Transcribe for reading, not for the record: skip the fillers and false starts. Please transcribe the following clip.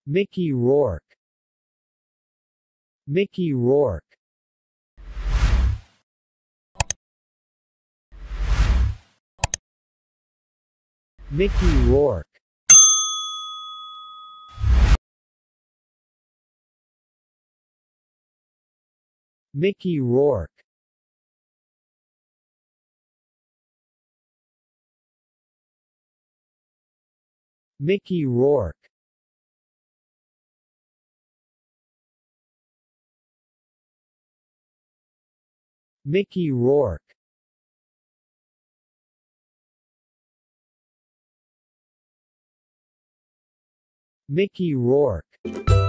Mickey Rourke. Mickey Rourke. Mickey Rourke. Mickey Rourke. Mickey Rourke. Mickey Rourke. Mickey Rourke.